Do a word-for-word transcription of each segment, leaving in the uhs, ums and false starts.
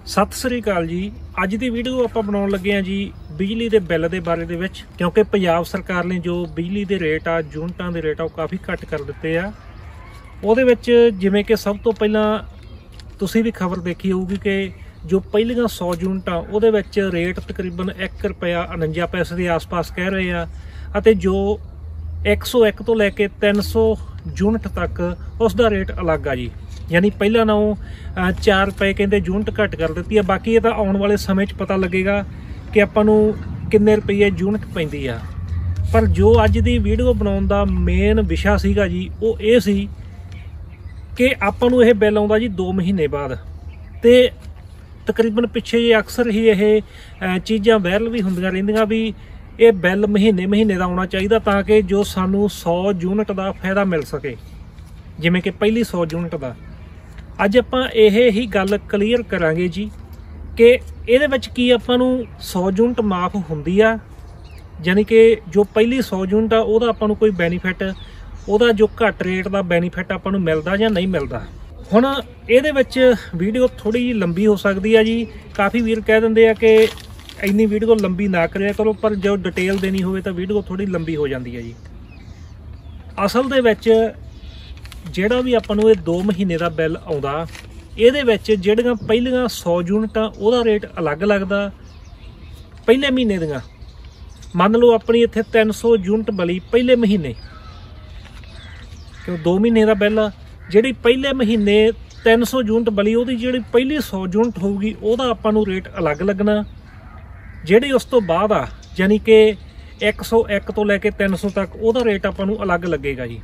सत श्री अकाल जी। अज की वीडियो आप बनाने लगे हैं जी बिजली के बिल के बारे दे विच, क्योंकि पंजाब सरकार ने जो बिजली के रेट आ यूनिटां के रेट आ काफ़ी घट कर दिते आ। उहदे विच जिवें कि सब तो पहला तुसीं भी खबर देखी होगी कि जो पहलियां सौ यूनिटां उहदे विच रेट तकरीबन एक रुपया उनंजा पैसे के आस पास कह रहे हैं, अते जो एक सौ एक तो लैके तीन सौ यूनिट तक उसका रेट अलग आ जी। यानी पहला नालों चार रुपए कहते यूनिट घट कर दी है। बाकी ये तो आने वाले समय पता लगेगा कि आपां नूं किन्ने रुपये यूनिट पैंदी आ। पर जो अज की वीडियो बनाउण दा मेन विशा सीगा जी वो ये सी कि आपां नूं यह बिल आउंदा जी दो महीने बाद, ते तकरीबन पिछे जे अक्सर ही यह चीज़ां वायरल भी हुंदियां रहिंदियां भी ये बिल महीने महीने का आउणा चाहिए ताकि जो सानू सौ यूनिट का फायदा मिल सके, जिवें कि पहली सौ यूनिट का। अज आपां यह ही गल क्लीयर करांगे जी कि इहदे विच की आपां नूं सौ यूनिट माफ हुंदी आ, यानी कि जो पहली सौ यूनिट आ उहदा आपां नूं कोई बैनीफिट उहदा जो घट रेट का बैनीफिट आपां नूं मिलदा जां नहीं मिलदा। हुण इहदे विच वीडियो थोड़ी जी लंबी हो सकती है जी। काफ़ी वीर कह दिंदे आ कि इन्नी वीडियो लंबी ना करिया करो, पर जो डिटेल देनी होवे तो वीडियो थोड़ी लंबी हो जाती है जी। असल दे विच ਜਿਹੜਾ भी ਆਪਾਂ ਨੂੰ ਇਹ दो महीने का बिल आउंदा ਇਹਦੇ ਵਿੱਚ ਜਿਹੜੀਆਂ ਪਹਿਲੀਆਂ सौ यूनिटां ਉਹਦਾ रेट अलग लगदा पहले महीने ਦੀਆਂ। ਮੰਨ ਲਓ ਆਪਣੀ ਇੱਥੇ तीन सौ यूनिट बली पहले महीने, क्यों दो महीने का बिल आ। ਜਿਹੜੀ पहले महीने तीन सौ यूनिट बली ਉਹਦੀ ਜਿਹੜੀ ਪਹਿਲੀ सौ यूनिट ਹੋਊਗੀ ਉਹਦਾ ਆਪਾਂ ਨੂੰ रेट अलग लगना। ਜਿਹੜੀ ਉਸ ਤੋਂ ਬਾਅਦ ਆ यानी कि एक सौ एक ਤੋਂ ਲੈ ਕੇ तीन सौ तक ਉਹਦਾ रेट ਆਪਾਂ ਨੂੰ अलग लगेगा जी।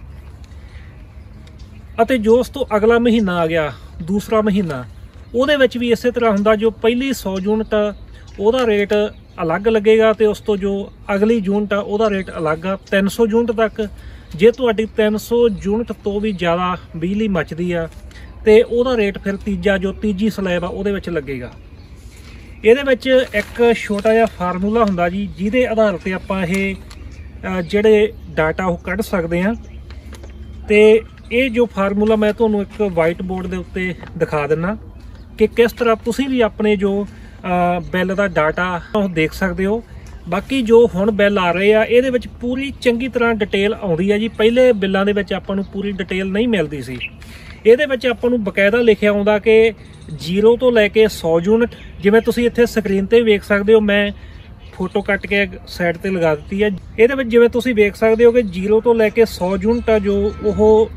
ਅਤੇ जो उस तो अगला महीना आ गया दूसरा महीना, ਉਹਦੇ ਵਿੱਚ भी इस तरह ਹੁੰਦਾ। जो पहली सौ यूनिट ਉਹਦਾ रेट अलग लगेगा तो उस तो जो अगली यूनिट आ ਉਹਦਾ रेट अलग आ तीन सौ यूनिट तक। जे ਤੁਹਾਡੀ तीन सौ यूनिट तो भी ज़्यादा बिजली मचदी आ तो ਉਹਦਾ रेट फिर तीजा जो तीजी स्लैब आ ਉਹਦੇ ਵਿੱਚ लगेगा। ਇਹਦੇ ਵਿੱਚ ਇੱਕ ਛੋਟਾ ਜਿਹਾ ਫਾਰਮੂਲਾ ਹੁੰਦਾ ਜੀ ਜਿਹਦੇ ਆਧਾਰ ਤੇ ਆਪਾਂ ਇਹ ਜਿਹੜੇ ਡਾਟਾ ਉਹ ਕੱਢ ਸਕਦੇ ਹਾਂ। ਤੇ ਇਹ ਜੋ ਫਾਰਮੂਲਾ मैं ਤੁਹਾਨੂੰ ਇੱਕ ਵਾਈਟ ਬੋਰਡ ਦੇ ਉੱਤੇ ਦਿਖਾ ਦਿੰਨਾ ਕਿ ਕਿਸ ਤਰ੍ਹਾਂ ਤੁਸੀਂ ਵੀ ਆਪਣੇ ਜੋ ਬਿੱਲ ਦਾ ਡਾਟਾ ਉਹ ਦੇਖ ਸਕਦੇ ਹੋ। ਬਾਕੀ ਜੋ ਹੁਣ ਬਿੱਲ ਆ ਰਹੇ ਆ ਇਹਦੇ ਵਿੱਚ ਪੂਰੀ ਚੰਗੀ ਤਰ੍ਹਾਂ ਡਿਟੇਲ ਆਉਂਦੀ ਹੈ ਜੀ। ਪਹਿਲੇ ਬਿੱਲਾਂ ਦੇ ਵਿੱਚ ਆਪਾਂ ਨੂੰ ਪੂਰੀ ਡਿਟੇਲ ਨਹੀਂ ਮਿਲਦੀ ਸੀ। ਇਹਦੇ ਵਿੱਚ ਆਪਾਂ ਨੂੰ ਬਕਾਇਦਾ ਲਿਖਿਆ ਆਉਂਦਾ ਕਿ ਜ਼ੀਰੋ ਤੋਂ ਲੈ ਕੇ सौ यूनिट, ਜਿਵੇਂ ਤੁਸੀਂ ਇੱਥੇ ਸਕਰੀਨ ਤੇ ਵੇਖ ਸਕਦੇ ਹੋ। ਮੈਂ फोटो कट के साइड ਤੇ लगा दी है। ਇਹਦੇ ਵਿੱਚ ਜਿਵੇਂ ਤੁਸੀਂ ਵੇਖ ਸਕਦੇ ਹੋ ਕਿ ਜ਼ੀਰੋ ਤੋਂ ਲੈ ਕੇ सौ यूनिट ਆ जो ਉਹ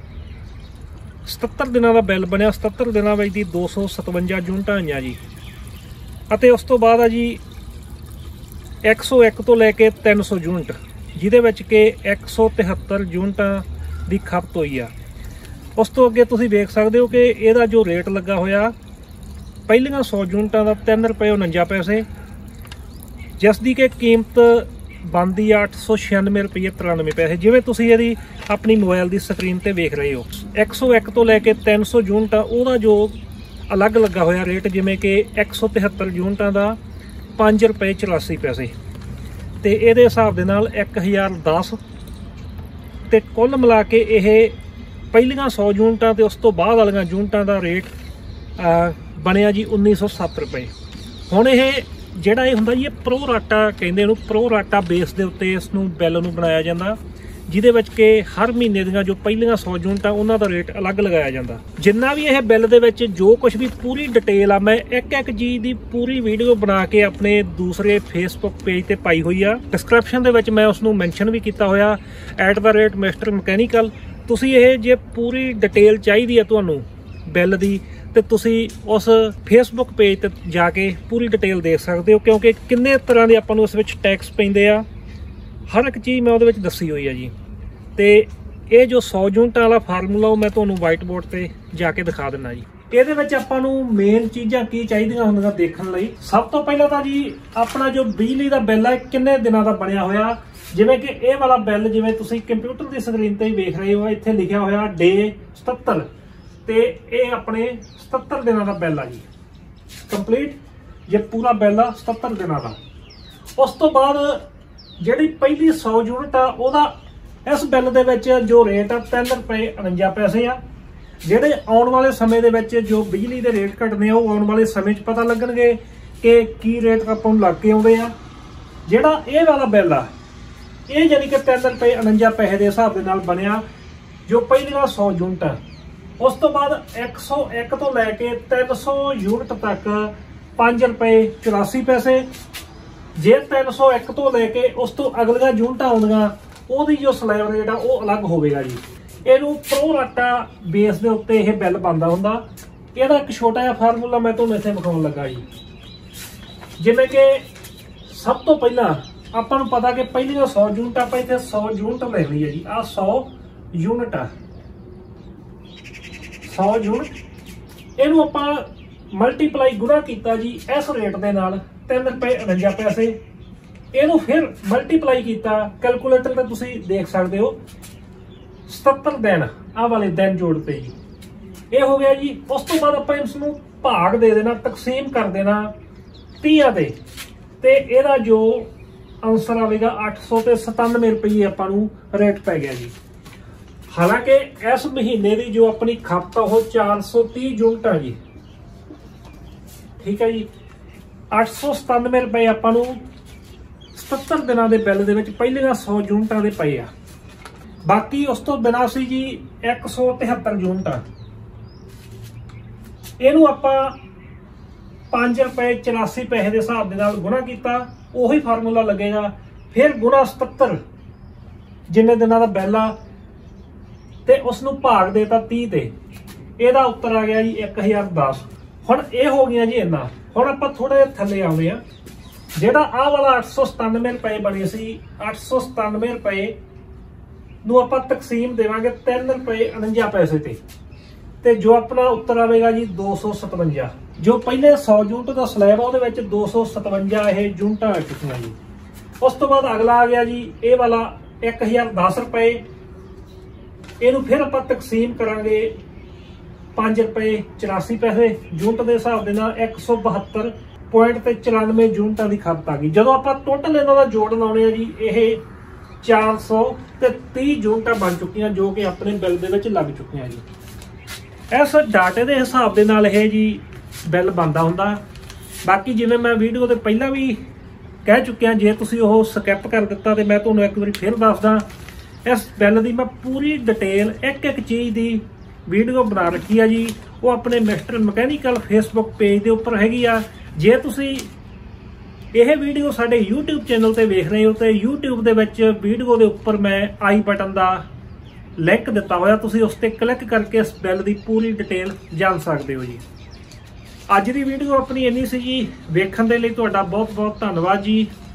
सतहत्तर ਦਿਨਾਂ ਦਾ ਬਿੱਲ ਬਣਿਆ। सतहत्तर ਦਿਨਾਂ ਵਿੱਚ ਦੀ दो सौ सतवंजा यूनिटां ਆਈਆਂ ਜੀ। ਅਤੇ ਉਸ ਤੋਂ ਬਾਅਦ ਆ ਜੀ एक सौ एक ਤੋਂ ਲੈ ਕੇ तीन सौ यूनिट, ਜਿਹਦੇ ਵਿੱਚ ਕਿ एक सौ तिहत्तर यूनिटां ਦੀ ਖਪਤ ਹੋਈ ਆ। ਉਸ ਤੋਂ ਅੱਗੇ ਤੁਸੀਂ ਵੇਖ ਸਕਦੇ ਹੋ ਕਿ ਇਹਦਾ ਜੋ ਰੇਟ ਲੱਗਾ ਹੋਇਆ ਪਹਿਲੀਆਂ सौ यूनिटां ਦਾ तीन रुपये उनंजा पैसे, जिस दी के कीमत बनती है अठ सौ छियानवे रुपये तिरानवे पैसे। जिमें तुसीं इहदी अपनी मोबाइल की स्क्रीन पर वेख रहे हो एक सौ एक तो लैके तीन सौ यूनिट आ जो अलग लगा होया रेट, जिमें कि एक सौ तिहत्तर यूनिटां का पाँच रुपये चौरासी पैसे। तो ये हिसाब के नाल एक हज़ार दस तो कुल मिला के यह पहलियां सौ यूनिटां ते उस तो बाद वालियां यूनिटां का रेट बनिया जी उन्नीस सौ सत्त रुपये। हुण यह ਜਿਹੜਾ ਇਹ ਹੁੰਦਾ ਜੀ ਇਹ ਪ੍ਰੋ ਰਾਟਾ ਕਹਿੰਦੇ ਇਹਨੂੰ। ਪ੍ਰੋ ਰਾਟਾ ਬੇਸ ਦੇ ਉੱਤੇ ਇਸ ਨੂੰ ਬਿੱਲ ਨੂੰ ਬਣਾਇਆ ਜਾਂਦਾ, ਜਿਹਦੇ ਵਿੱਚ ਕਿ ਹਰ ਮਹੀਨੇ ਦੀਆਂ ਜੋ ਪਹਿਲੀਆਂ सौ यूनिट ਉਹਨਾਂ ਦਾ ਰੇਟ ਅਲੱਗ ਲਗਾਇਆ ਜਾਂਦਾ। ਜਿੰਨਾ ਵੀ ਇਹ ਬਿੱਲ ਦੇ ਵਿੱਚ ਜੋ ਕੁਝ ਵੀ ਪੂਰੀ ਡਿਟੇਲ ਆ ਮੈਂ ਇੱਕ ਇੱਕ ਚੀਜ਼ ਦੀ ਪੂਰੀ ਵੀਡੀਓ ਬਣਾ ਕੇ ਆਪਣੇ ਦੂਸਰੇ ਫੇਸਬੁੱਕ ਪੇਜ ਤੇ ਪਾਈ ਹੋਈ ਆ। ਡਿਸਕ੍ਰਿਪਸ਼ਨ ਦੇ ਵਿੱਚ ਮੈਂ ਉਸ ਨੂੰ ਮੈਂਸ਼ਨ ਵੀ ਕੀਤਾ ਹੋਇਆ at the rate mister mechanical. ਤੁਸੀਂ ਇਹ ਜੇ ਪੂਰੀ ਡਿਟੇਲ ਚਾਹੀਦੀ ਹੈ ਤੁਹਾਨੂੰ ਬਿੱਲ ਦੀ तो तुसी उस फेसबुक पेज ते जाके पूरी डिटेल देख सकते हो, क्योंकि किन्ने तरह के आपां नूं इस विच टैक्स पैंदे आ हर एक चीज़ मैं उहदे विच दसी हुई है जी। तो ये जो सौ यूनिट वाला फार्मूला मैं तुहानूं वाइट बोर्ड ते जाके दिखा दिना जी। ਇਹਦੇ ਵਿੱਚ ਆਪਾਂ ਨੂੰ मेन चीज़ां की ਚਾਹੀਦੀਆਂ ਹੁੰਦੀਆਂ देखण लई। सब तो पहला तो जी अपना जो बिजली का बिल है किन्ने दिनों का बनिया होया। जिवें कि ये वाला बिल जिवें तुसीं कंप्यूटर की स्क्रीन ते वेख रहे हो इत्थे लिखिया होया डे सतहत्तर, तो ये अपने सतहत्तर दिनों का बिल आ जी कंप्लीट। जे पूरा बिल आ सतहत्तर दिनों का। उस तो बाद जिहड़ी पहली सौ यूनिट आ उहदा इस बिल दे विच जो रेट आ तीन रुपये उनंजा पैसे आ। ਜਿਹੜੇ ਆਉਣ ਵਾਲੇ ਸਮੇਂ ਦੇ ਵਿੱਚ ਜੋ ਬਿਜਲੀ ਦੇ ਰੇਟ ਘਟਨੇ ਆ ਉਹ ਆਉਣ ਵਾਲੇ ਸਮੇਂ 'ਚ ਪਤਾ ਲੱਗਣਗੇ ਕਿ ਕੀ ਰੇਟ ਆਪਾਂ ਨੂੰ ਲੱਗ ਕੇ ਆਉਂਦੇ ਆ। ਜਿਹੜਾ ਇਹ ਵਾਲਾ ਬਿੱਲ ਆ ਇਹ ਜਾਨੀ ਕਿ ਤਿੰਨ ਰੁਪਏ ਉਣੰਜਾ ਪੈਸੇ ਦੇ ਹਿਸਾਬ ਦੇ ਨਾਲ ਬਣਿਆ, ਜੋ ਪਹਿਲੀਆਂ ਸੌ ਯੂਨਿਟ ਆ। ਉਸ ਤੋਂ ਬਾਅਦ ਇੱਕ ਸੌ ਇੱਕ ਤੋਂ ਲੈ ਕੇ ਤਿੰਨ ਸੌ ਯੂਨਿਟ ਤੱਕ ਪੰਜ ਰੁਪਏ ਚੁਰਾਸੀ ਪੈਸੇ। ਜੇ ਤਿੰਨ ਸੌ ਇੱਕ ਤੋਂ ਲੈ ਕੇ ਉਸ ਤੋਂ ਅਗਲੀਆਂ ਯੂਨਿਟਾਂ ਆਉਂਦੀਆਂ ਉਹਦੀ ਜੋ ਸਲੈਬ ਰੇਟ ਆ ਉਹ ਅਲੱਗ ਹੋਵੇਗਾ ਜੀ। ਇਹਨੂੰ ਪ੍ਰੋ ਰਾਟਾ ਬੇਸ ਦੇ ਉੱਤੇ ਇਹ ਬਿੱਲ ਬਣਦਾ ਹੁੰਦਾ। ਇਹਦਾ ਇੱਕ ਛੋਟਾ ਜਿਹਾ ਫਾਰਮੂਲਾ ਮੈਂ ਤੁਹਾਨੂੰ ਇੱਥੇ ਵਿਖਾਉਣ ਲੱਗਾ ਜੀ। ਜਿਵੇਂ ਕਿ ਸਭ ਤੋਂ ਪਹਿਲਾਂ ਆਪਾਂ ਨੂੰ ਪਤਾ ਕਿ ਪਹਿਲੀਆਂ ਸੌ ਯੂਨਿਟ ਆਪਾਂ ਇੱਥੇ ਸੌ ਯੂਨਿਟ ਲੈਣੀ ਹੈ ਜੀ। ਆਹ ਸੌ ਯੂਨਿਟ ਆ, ਸੌ ਯੂਨਿਟ ਇਹਨੂੰ ਆਪਾਂ ਮਲਟੀਪਲਾਈ ਗੁਣਾ ਕੀਤਾ ਜੀ ਇਸ ਰੇਟ ਦੇ ਨਾਲ ਤਿੰਨ ਰੁਪਏ ਉਣੰਜਾ ਪੈਸੇ। ਇਹਨੂੰ ਫਿਰ ਮਲਟੀਪਲਾਈ ਕੀਤਾ, ਕੈਲਕੂਲੇਟਰ ਤੇ ਤੁਸੀਂ ਦੇਖ ਸਕਦੇ ਹੋ, ਸਤੱਤਰ ਦਿਨ ਆਹ ਵਾਲੇ ਦਿਨ ਜੋੜਤੇ ਜੀ, ਇਹ ਹੋ ਗਿਆ ਜੀ। ਉਸ ਤੋਂ ਬਾਅਦ ਆਪਾਂ ਇਸ ਨੂੰ ਭਾਗ ਦੇ ਦੇਣਾ, ਤਕਸੀਮ ਕਰ ਦੇਣਾ ਤੀਹਾਂ ਤੇ, ਤੇ ਇਹਦਾ ਜੋ ਆਨਸਰ ਆਵੇਗਾ ਅੱਠ ਸੌ ਤੇ ਸਤਾਨਵੇਂ ਰੁਪਏ ਆਪਾਂ ਨੂੰ ਰੇਟ ਪੈ ਗਿਆ ਜੀ। ਹਾਲਾਂਕਿ ਇਸ ਮਹੀਨੇ ਦੀ ਜੋ ਆਪਣੀ ਖਪਤ ਉਹ ਚਾਰ ਸੌ ਤੀਹ ਯੂਨਿਟਾਂ ਜੀ, ਠੀਕ ਹੈ ਜੀ। ਅੱਠ ਸੌ ਸਤਾਨਵੇਂ ਰੁਪਏ ਆਪਾਂ ਨੂੰ ਸਤੱਤਰ ਦਿਨਾਂ ਦੇ ਬਿੱਲ ਦੇ ਵਿੱਚ ਪਹਿਲੀਆਂ ਸੌ ਯੂਨਿਟਾਂ ਦੇ ਪਏ ਆ। ਬਾਕੀ ਉਸ ਤੋਂ ਬਿਨਾਂ ਸੀ ਜੀ ਇੱਕ ਸੌ ਤਿਹੱਤਰ ਯੂਨਿਟਾਂ। ਇਹਨੂੰ ਆਪਾਂ ਪੰਜ ਰੁਪਏ ਚੁਰਾਸੀ ਪੈਸੇ ਦੇ ਹਿਸਾਬ ਦੇ ਨਾਲ ਗੁਣਾ ਕੀਤਾ, ਉਹੀ ਫਾਰਮੂਲਾ ਲੱਗੇਗਾ। ਫਿਰ ਗੁਣਾ ਸਤੱਤਰ ਜਿੰਨੇ ਦਿਨਾਂ ਦਾ ਬਿੱਲ ਆ ਤੇ ਉਸ ਨੂੰ ਭਾਗ ਦੇਤਾ ਤੀਹ ਤੇ, ਇਹਦਾ ਉੱਤਰ ਆ ਗਿਆ ਜੀ ਇੱਕ ਹਜ਼ਾਰ ਦਸ। ਹੁਣ ਇਹ ਹੋ ਗਿਆ ਜੀ ਇੰਨਾ। ਹੁਣ ਆਪਾਂ ਥੋੜਾ ਜਿਹਾ ਥੱਲੇ ਆਉਂਦੇ ਆ। ਜਿਹੜਾ ਆਹ ਵਾਲਾ ਅੱਠ ਸੌ ਸਤਾਨਵੇਂ ਰੁਪਏ ਬਣੇ ਸੀ, ਅੱਠ ਸੌ ਸਤਾਨਵੇਂ ਰੁਪਏ ਨੂੰ ਆਪਾਂ ਤਕਸੀਮ ਦੇਵਾਂਗੇ ਤਿੰਨ ਰੁਪਏ ਉਣੰਜਾ ਪੈਸੇ ਤੇ, ਤੇ ਜੋ ਆਪਣਾ ਉੱਤਰ ਆਵੇਗਾ ਜੀ ਦੋ ਸੌ ਸਤਵੰਜਾ। ਜੋ ਪਹਿਲੇ ਸੌ ਯੂਨਿਟ ਦਾ ਸਲੈਬ ਆ ਉਹਦੇ ਵਿੱਚ ਦੋ ਸੌ ਸਤਵੰਜਾ ਇਹ ਯੂਨਿਟਾਂ ਆ ਚੁੱਕੀਆਂ ਜੀ। ਉਸ ਤੋਂ ਬਾਅਦ ਅਗਲਾ ਆ ਗਿਆ ਜੀ ਇਹ ਵਾਲਾ ਇੱਕ ਹਜ਼ਾਰ ਦਸ ਰੁਪਏ। ਇਹਨੂੰ ਫਿਰ ਆਪਾਂ ਤਕਸੀਮ ਕਰਾਂਗੇ ਪੰਜ ਰੁਪਏ ਚੁਰਾਸੀ ਪੈਸੇ ਯੂਨਿਟ ਦੇ ਹਿਸਾਬ ਦੇ ਨਾਲ ਇੱਕ ਸੌ ਬਹੱਤਰ ਪੁਆਇੰਟ ਤੇ ਚੁਰਾਨਵੇਂ ਯੂਨਿਟਾਂ ਦੀ ਖਪਤ ਆ ਗਈ। ਜਦੋਂ ਆਪਾਂ ਟੋਟਲ ਇਹਨਾਂ ਦਾ ਜੋੜ ਲਾਉਣੇ ਆ ਜੀ ਇਹ ਚਾਰ ਸੌ ਤੇ ਤੀਹ ਯੂਨਿਟਾਂ ਬਣ ਚੁੱਕੀਆਂ, ਜੋ ਕਿ ਆਪਣੇ ਬਿੱਲ ਦੇ ਵਿੱਚ ਲੱਗ ਚੁੱਕੀਆਂ ਜੀ। ਇਸ ਡਾਟੇ ਦੇ ਹਿਸਾਬ ਦੇ ਨਾਲ ਇਹ ਜੀ ਬਿੱਲ ਬਣਦਾ ਹੁੰਦਾ। ਬਾਕੀ ਜਿਵੇਂ ਮੈਂ ਵੀਡੀਓ ਦੇ ਪਹਿਲਾਂ ਵੀ ਕਹਿ ਚੁੱਕਿਆ, ਜੇ ਤੁਸੀਂ ਉਹ ਸਕਿਪ ਕਰ ਦਿੱਤਾ ਤੇ ਮੈਂ ਤੁਹਾਨੂੰ ਇੱਕ ਵਾਰੀ ਫਿਰ ਦੱਸਦਾ, ਇਸ ਬਿੱਲ ਦੀ ਮੈਂ ਪੂਰੀ ਡਿਟੇਲ ਇੱਕ ਇੱਕ ਚੀਜ਼ ਦੀ ਵੀਡੀਓ ਬਣਾ ਰੱਖੀ ਆ ਜੀ। ਉਹ ਆਪਣੇ ਮਿਸਟਰ ਮਕੈਨੀਕਲ ਫੇਸਬੁੱਕ ਪੇਜ ਦੇ ਉੱਪਰ ਹੈਗੀ ਆ। ਜੇ ਤੁਸੀਂ ਇਹ ਵੀਡੀਓ ਸਾਡੇ YouTube ਚੈਨਲ ਤੇ ਵੇਖ ਰਹੇ ਹੋ ਤੇ YouTube ਦੇ ਵਿੱਚ ਵੀਡੀਓ ਦੇ ਉੱਪਰ ਮੈਂ ਆਈ ਬਟਨ ਦਾ ਲਿੰਕ ਦਿੱਤਾ ਹੋਇਆ, ਤੁਸੀਂ ਉਸ ਤੇ ਕਲਿੱਕ ਕਰਕੇ ਇਸ ਬਿੱਲ ਦੀ ਪੂਰੀ ਡਿਟੇਲ ਜਾਣ ਸਕਦੇ ਹੋ ਜੀ। ਅੱਜ ਦੀ ਵੀਡੀਓ ਆਪਣੀ ਇੰਨੀ ਸੀ ਜੀ। ਵੇਖਣ ਦੇ ਲਈ ਤੁਹਾਡਾ ਬਹੁਤ ਬਹੁਤ ਧੰਨਵਾਦ ਜੀ।